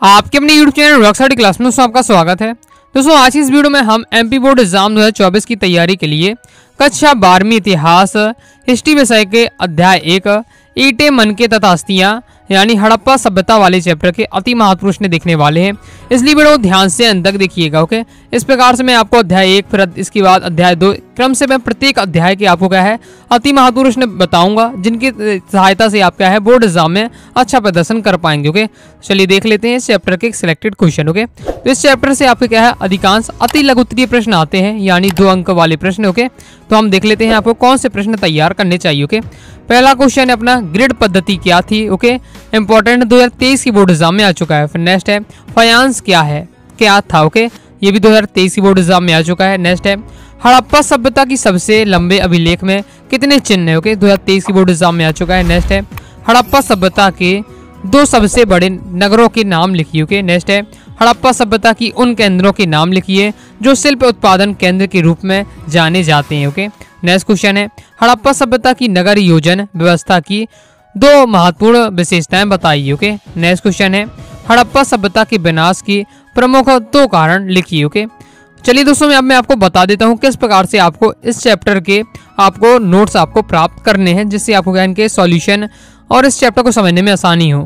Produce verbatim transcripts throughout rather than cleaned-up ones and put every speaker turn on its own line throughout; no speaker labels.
आपके अपने YouTube channel rock study class में दोस्तों आपका स्वागत है। दोस्तों आज की इस वीडियो में हम एमपी बोर्ड एग्जाम दो हज़ार चौबीस की तैयारी के लिए कक्षा बारहवीं इतिहास हिस्ट्री विषय के अध्याय एक ईंटें मनके तथा अस्थियां यानी हड़प्पा सभ्यता वाले चैप्टर के अति महत्वपूर्ण प्रश्न देखने वाले हैं, इसलिए वीडियो ध्यान से अंत तक देखिएगा। ओके, इस प्रकार से मैं आपको अध्याय एक फिर इसके बाद अध्याय दो क्रम से मैं प्रत्येक अध्याय के आपको क्या है अति महत्वपूर्ण प्रश्न बताऊंगा, जिनकी सहायता से आप क्या है बोर्ड एग्जाम में अच्छा प्रदर्शन कर पाएंगे। ओके, चलिए देख लेते हैं इस चैप्टर के सिलेक्टेड क्वेश्चन। ओके, तो इस चैप्टर से आपके क्या है अधिकांश अति लघु उत्तरीय प्रश्न आते हैं, यानी दो अंक वाले प्रश्न। ओके, तो हम देख लेते हैं आपको कौन से प्रश्न तैयार करने चाहिए। ओके, पहला क्वेश्चन है अपना ग्रिड पद्धति क्या थी। ओके, इंपॉर्टेंट दो हज़ार तेईस की बोर्ड एग्जाम में आ चुका है। फिर नेक्स्ट है फायांस क्या है क्या था। ओके, ये भी दो हज़ार तेईस की बोर्ड एग्जाम में आ चुका है। नेक्स्ट है हड़प्पा सभ्यता की सबसे लंबे अभिलेख में कितने चिन्ह है। ओके, दो हज़ार तेईस की बोर्ड एग्जाम में आ चुका है। नेक्स्ट है हड़प्पा सभ्यता के दो सबसे बड़े नगरों के नाम लिखिए। ओके, नेक्स्ट है हड़प्पा सभ्यता की उन केंद्रों के नाम लिखिए जो शिल्प उत्पादन केंद्र के रूप में जाने जाते हैं। ओके, नेक्स्ट क्वेश्चन है हड़प्पा सभ्यता की नगर योजन व्यवस्था की दो महत्वपूर्ण विशेषताएं बताइए। ओके, नेक्स्ट क्वेश्चन है हड़प्पा सभ्यता के विनाश की प्रमुख दो कारण लिखिए। ओके, चलिए दोस्तों मैं अब मैं आपको बता देता हूं किस प्रकार से आपको इस चैप्टर के आपको नोट्स आपको प्राप्त करने हैं, जिससे आपको ज्ञान के सॉल्यूशन और इस चैप्टर को समझने में आसानी हो।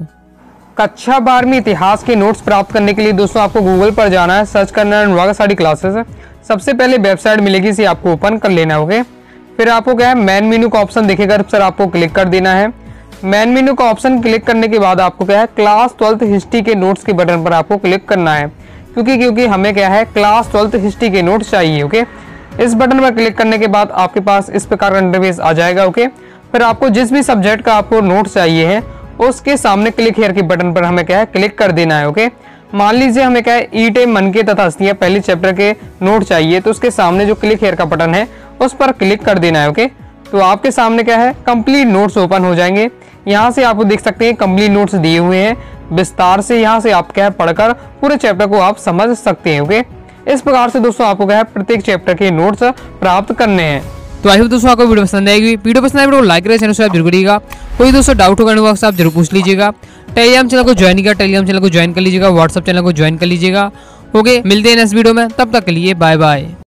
कक्षा बारहवीं इतिहास के नोट्स प्राप्त करने के लिए दोस्तों आपको गूगल पर जाना है, सर्च करना है रॉक स्टडी क्लासेस। सबसे पहले वेबसाइट मिलेगी, इसे आपको ओपन कर लेना है। ओके, फिर आपको क्या है मेन मेन्यू का ऑप्शन दिखेगा, सर आपको क्लिक कर देना है। मेन मेन्यू का ऑप्शन क्लिक करने के बाद आपको क्या है क्लास ट्वेल्थ हिस्ट्री के नोट्स के बटन पर आपको क्लिक करना है, क्योंकि क्योंकि हमें क्या है क्लास ट्वेल्थ हिस्ट्री के नोट्स चाहिए। ओके, इस बटन पर क्लिक करने के बाद आपके पास इस प्रकार का इंटरफेस आ जाएगा। ओके, फिर आपको जिस भी सब्जेक्ट का आपको नोट्स चाहिए है उसके सामने क्लिक हियर के बटन पर हमें क्या है क्लिक कर देना है। ओके, मान लीजिए हमें क्या है ईंटें मनके तथा अस्थियां पहले चैप्टर के नोट चाहिए, तो उसके सामने जो क्लिक हियर का बटन है उस पर क्लिक कर देना है। ओके, तो आपके सामने क्या है कंप्लीट नोट्स ओपन हो जाएंगे। यहाँ से आप देख सकते हैं कंप्लीट नोट्स दिए हुए हैं विस्तार से, यहाँ से आप क्या है पढ़कर पूरे चैप्टर को आप समझ सकते हैं। ओके, इस प्रकार से दोस्तों आपको क्या है प्रत्येक चैप्टर के नोट्स प्राप्त करने हैं।
तो आई होप दोस्तों आपको वीडियो पसंद आएगी। वीडियो पसंद आए वीडियो को लाइक करें, चैनल सब्सक्राइब जरूर करिएगा। कोई दोस्तों डाउट होगा बॉक्स आप जरूर पूछ लीजिएगा। टेलीग्राम चैनल को ज्वाइन कीजिएगा, टेलीग्राम चैनल को ज्वाइन कर लीजिएगा, व्हाट्सएप चैनल को ज्वाइन कर लीजिएगा। ओके, मिलते हैं नेक्स्ट वीडियो में, तब तक के लिए बाय बाय।